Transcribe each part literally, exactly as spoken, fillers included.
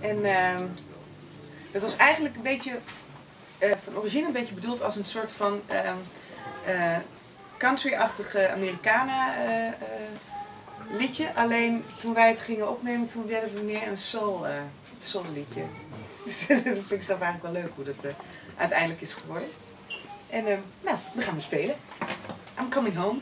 En uh, dat was eigenlijk een beetje, uh, van origine een beetje bedoeld als een soort van uh, uh, country-achtige Americana uh, uh, liedje. Alleen toen wij het gingen opnemen, toen werd het meer een soul, uh, soul liedje. Dus dat vind ik zelf eigenlijk wel leuk hoe dat uh, uiteindelijk is geworden. En uh, nou, dan gaan we spelen. I'm coming home.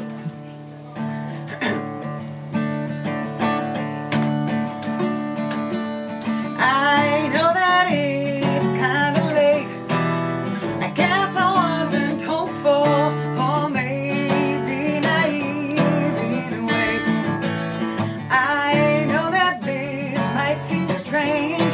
I know that it's kind of late. I guess I wasn't hopeful, or maybe naive in a way. I know that this might seem strange,